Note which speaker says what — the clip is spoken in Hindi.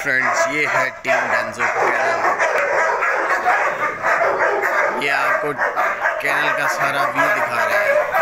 Speaker 1: फ्रेंड्स, ये है टीम डेंजो कैनल। ये आपको कैनल का सारा व्यू दिखा रहे हैं।